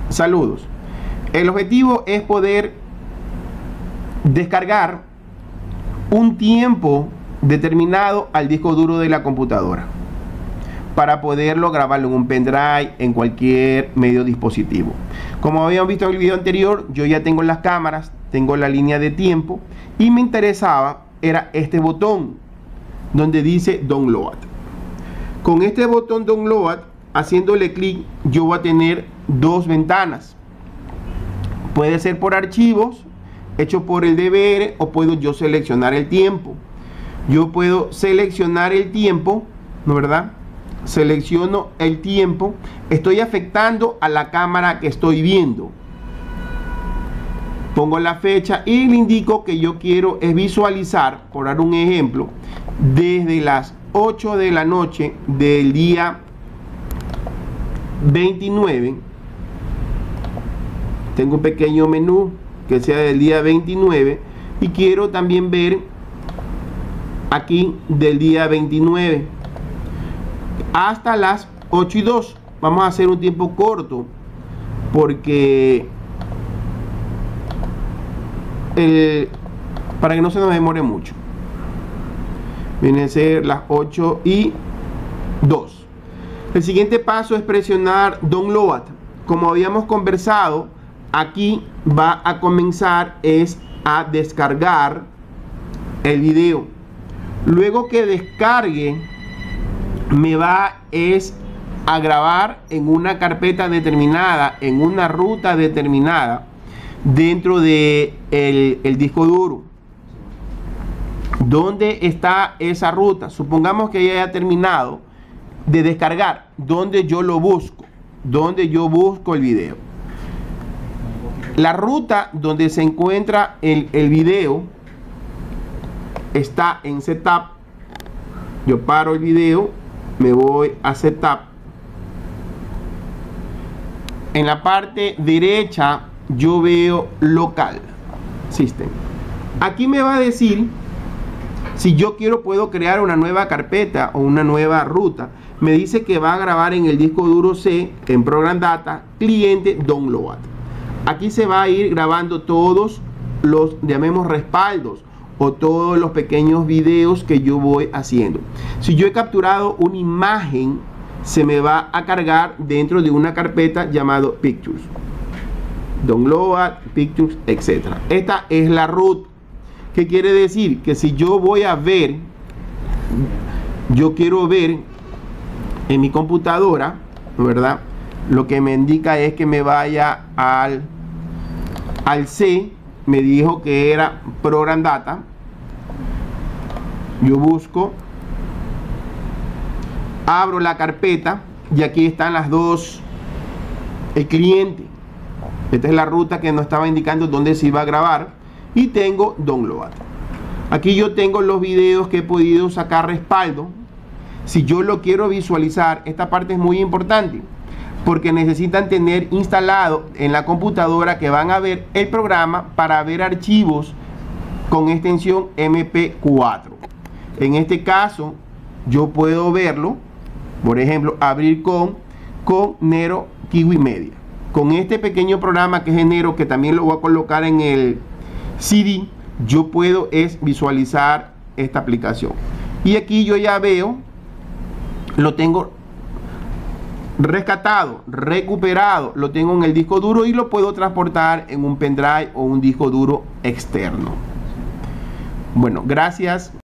Saludos. El objetivo es poder descargar un tiempo determinado al disco duro de la computadora para poderlo grabarlo en un pendrive, en cualquier medio dispositivo. Como habíamos visto en el video anterior, yo ya tengo las cámaras, tengo la línea de tiempo y me interesaba era este botón donde dice Download. Con este botón Download, haciéndole clic, yo voy a tener dos ventanas. Puede ser por archivos hecho por el DVR o puedo yo seleccionar el tiempo. Yo puedo seleccionar el tiempo, ¿no verdad? Selecciono el tiempo, estoy afectando a la cámara que estoy viendo. Pongo la fecha y le indico que yo quiero es visualizar, por dar un ejemplo, desde las 8 de la noche del día 29. Tengo un pequeño menú que sea del día 29 y quiero también ver aquí del día 29 hasta las 8:02. Vamos a hacer un tiempo corto porque para que no se nos demore mucho. Vienen a ser las 8:02. El siguiente paso es presionar Download. Como habíamos conversado, aquí va a comenzar a descargar el video. Luego que descargue, me va a grabar en una carpeta determinada, en una ruta determinada dentro de el disco duro. ¿Dónde está esa ruta? Supongamos que ya haya terminado de descargar. ¿Dónde yo lo busco? ¿Dónde yo busco el video? La ruta donde se encuentra el video está en Setup. Yo paro el video, me voy a Setup. En la parte derecha yo veo Local System. Aquí me va a decir si yo quiero, puedo crear una nueva carpeta o una nueva ruta. Me dice que va a grabar en el disco duro C, en Program Data, cliente Download. Aquí se va a ir grabando todos los, llamemos, respaldos o todos los pequeños videos que yo voy haciendo. Si yo he capturado una imagen, se me va a cargar dentro de una carpeta llamado Pictures. Download, Pictures, etc. Esta es la ruta. ¿Qué quiere decir? Que si yo voy a ver, yo quiero ver en mi computadora, ¿verdad? Lo que me indica es que me vaya al C. Me dijo que era Program Data. Yo busco, abro la carpeta y aquí están las dos, el cliente. Esta es la ruta que nos estaba indicando dónde se iba a grabar. Y tengo Download. Aquí yo tengo los videos que he podido sacar respaldo. Si yo lo quiero visualizar, esta parte es muy importante porque necesitan tener instalado en la computadora que van a ver el programa para ver archivos con extensión MP4. En este caso yo puedo verlo, por ejemplo, abrir con Nero Kiwi Media. Con este pequeño programa que es Nero, que también lo voy a colocar en el CD, yo puedo visualizar esta aplicación. Y aquí yo ya veo, lo tengo rescatado, recuperado, lo tengo en el disco duro y lo puedo transportar en un pendrive o un disco duro externo. Bueno, gracias.